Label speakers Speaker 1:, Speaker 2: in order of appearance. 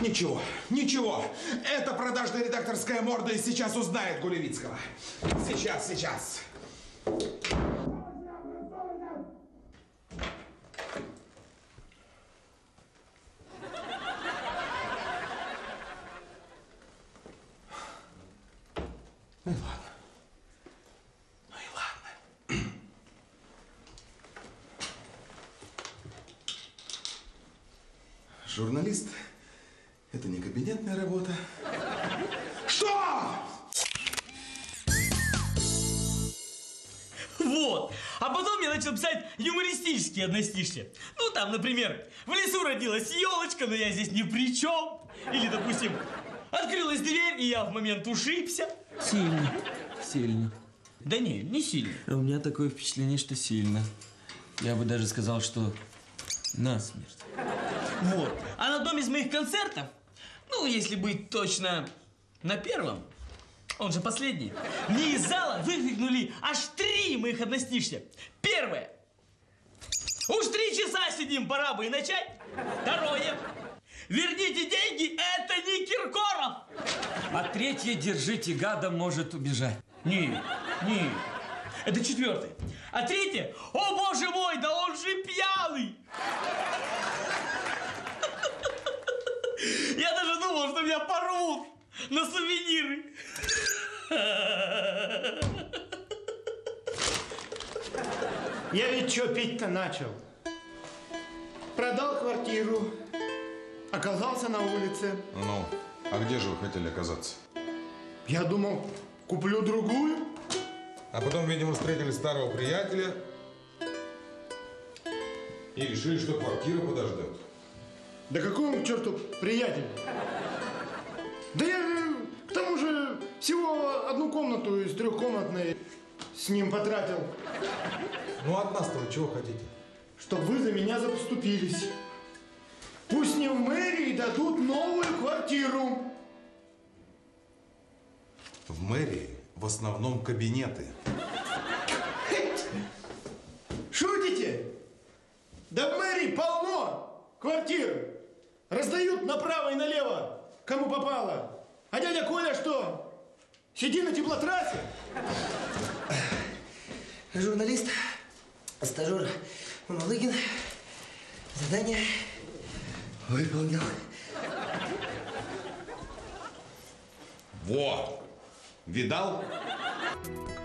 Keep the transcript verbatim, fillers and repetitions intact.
Speaker 1: Ничего, ничего. Эта продажная редакторская морда и сейчас узнает Гулевицкого. Сейчас, сейчас. Ну и ладно. Ну и ладно. Журналист – это не кабинетная работа. Что?
Speaker 2: Вот. А потом я начал писать юмористические одностишья. Ну, там, например, в лесу родилась елочка, но я здесь ни при чем. Или, допустим, открылась дверь, и я в момент ушибся.
Speaker 3: Сильно. Сильно.
Speaker 2: Да не, не сильно.
Speaker 3: У меня такое впечатление, что сильно. Я бы даже сказал, что насмерть.
Speaker 2: Вот. А на одном из моих концертов, ну, если быть точно, на первом, он же последний, мне из зала выкрикнули аж три моих одностишья. Первое. Уж три часа сидим, пора бы и начать. Второе. Верните деньги, это не Киркоров.
Speaker 3: А третье, держите, гада может убежать.
Speaker 2: Не, не. Это четвертое. А третье, о боже мой, да он же пьяный. Я даже думал, что меня порвут на сувениры.
Speaker 4: Я ведь что пить-то начал? Продал квартиру, оказался на улице.
Speaker 1: Ну, а где же вы хотели оказаться?
Speaker 4: Я думал, куплю другую.
Speaker 1: А потом, видимо, встретили старого приятеля и решили, что квартира подождет.
Speaker 4: Да какой он к черту приятель? Да я к тому же всего одну комнату из трехкомнатной с ним потратил.
Speaker 1: Ну, от нас-то вы чего хотите?
Speaker 4: Чтоб вы за меня заступились. Пусть мне в мэрии дадут новую квартиру.
Speaker 1: В мэрии в основном кабинеты.
Speaker 4: Шутите? Да в мэрии полно квартир. Раздают направо и налево, кому попало. А дядя Коля что? Сиди на теплотрассе?
Speaker 5: Журналист, стажер Малыгин задание выполнил.
Speaker 1: Во! Видал?